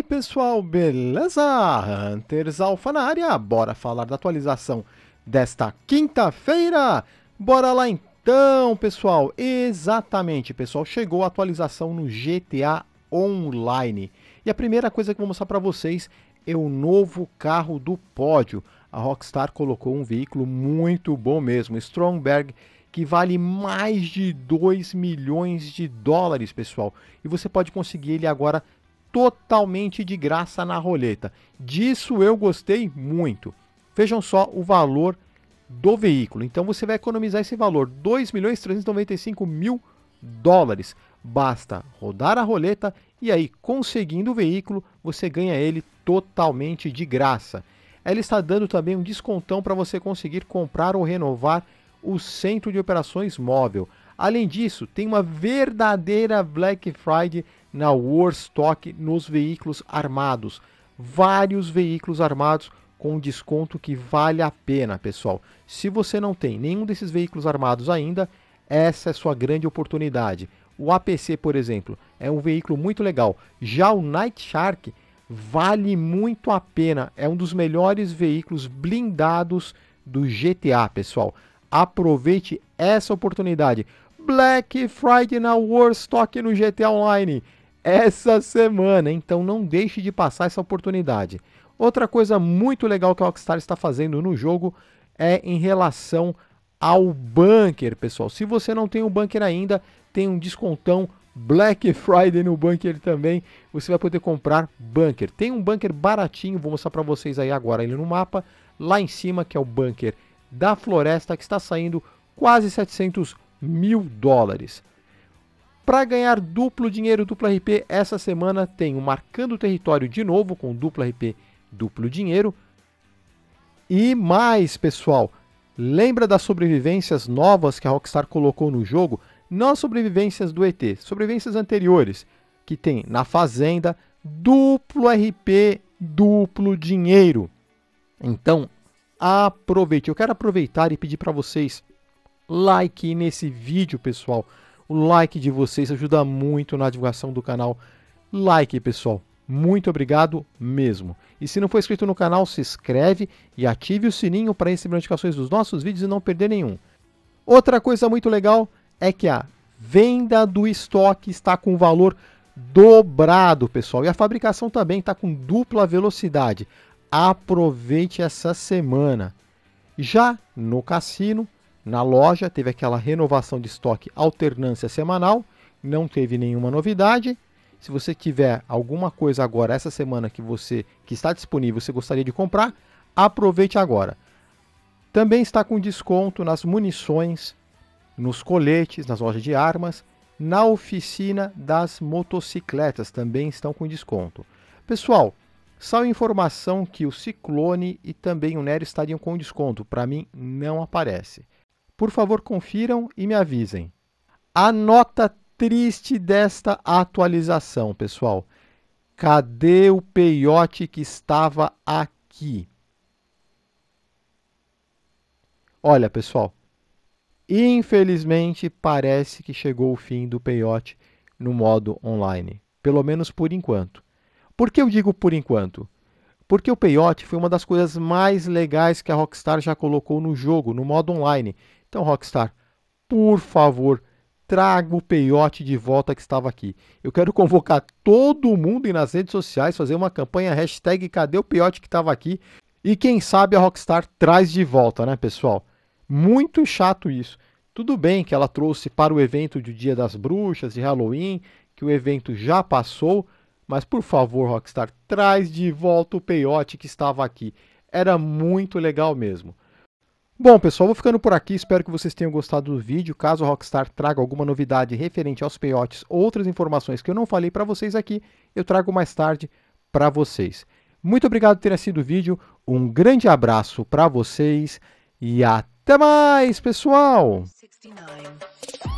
aí pessoal, beleza? Hunters Alpha na área, bora falar da atualização desta quinta-feira? Bora lá então pessoal, exatamente pessoal, chegou a atualização no GTA Online. E a primeira coisa que eu vou mostrar para vocês é o novo carro do pódio. A Rockstar colocou um veículo muito bom mesmo, Stromberg, que vale mais de 2 milhões de dólares, pessoal. E você pode conseguir ele agora totalmente de graça na roleta. Disso eu gostei muito. Vejam só o valor do veículo. Então você vai economizar esse valor, 2.395.000 dólares. Basta rodar a roleta e aí, conseguindo o veículo, você ganha ele totalmente de graça. Ela está dando também um descontão para você conseguir comprar ou renovar o centro de operações móvel. Além disso, tem uma verdadeira Black Friday na Warstock nos veículos armados. Vários veículos armados com desconto que vale a pena, pessoal. Se você não tem nenhum desses veículos armados ainda, essa é sua grande oportunidade. O APC, por exemplo, é um veículo muito legal. Já o Night Shark vale muito a pena. É um dos melhores veículos blindados do GTA, pessoal. Aproveite essa oportunidade. Black Friday na Warstock no GTA Online essa semana, então não deixe de passar essa oportunidade. Outra coisa muito legal que a Rockstar está fazendo no jogo é em relação ao bunker, pessoal. Se você não tem um bunker ainda, tem um descontão Black Friday no bunker também. Você vai poder comprar bunker. Tem um bunker baratinho, vou mostrar para vocês aí agora ele no mapa. Lá em cima, que é o bunker da floresta, que está saindo quase 700.000 dólares. Para ganhar duplo dinheiro, duplo RP, essa semana tem o Marcando Território de novo, com duplo RP, duplo dinheiro. E mais, pessoal, lembra das sobrevivências novas que a Rockstar colocou no jogo? Não as sobrevivências do ET, sobrevivências anteriores, que tem na Fazenda, duplo RP, duplo dinheiro. Então, aproveite. Eu quero aproveitar e pedir para vocês like nesse vídeo, pessoal. O like de vocês ajuda muito na divulgação do canal. Like, pessoal. Muito obrigado mesmo. E se não for inscrito no canal, se inscreve e ative o sininho para receber notificações dos nossos vídeos e não perder nenhum. Outra coisa muito legal é que a venda do estoque está com valor dobrado, pessoal. E a fabricação também está com dupla velocidade. Aproveite essa semana. Já no cassino, na loja, teve aquela renovação de estoque, alternância semanal, não teve nenhuma novidade. Se você tiver alguma coisa agora, essa semana, que está disponível, você gostaria de comprar, aproveite agora. Também está com desconto nas munições, nos coletes, nas lojas de armas, na oficina das motocicletas, também estão com desconto. Pessoal, só informação que o Ciclone e também o Nero estariam com desconto, para mim não aparece. Por favor, confiram e me avisem. A nota triste desta atualização, pessoal. Cadê o peiote que estava aqui? Olha, pessoal. Infelizmente, parece que chegou o fim do peiote no modo online. Pelo menos por enquanto. Por que eu digo por enquanto? Porque o peiote foi uma das coisas mais legais que a Rockstar já colocou no jogo, no modo online. Então, Rockstar, por favor, traga o peiote de volta que estava aqui. Eu quero convocar todo mundo e nas redes sociais, fazer uma campanha hashtag cadê o peiote que estava aqui? E quem sabe a Rockstar traz de volta, né, pessoal? Muito chato isso. Tudo bem que ela trouxe para o evento de Dia das Bruxas, de Halloween, que o evento já passou, mas por favor, Rockstar, traz de volta o peiote que estava aqui. Era muito legal mesmo. Bom, pessoal, vou ficando por aqui. Espero que vocês tenham gostado do vídeo. Caso a Rockstar traga alguma novidade referente aos peiotes ou outras informações que eu não falei para vocês aqui, eu trago mais tarde para vocês. Muito obrigado por terem assistido o vídeo. Um grande abraço para vocês e até mais, pessoal! 69.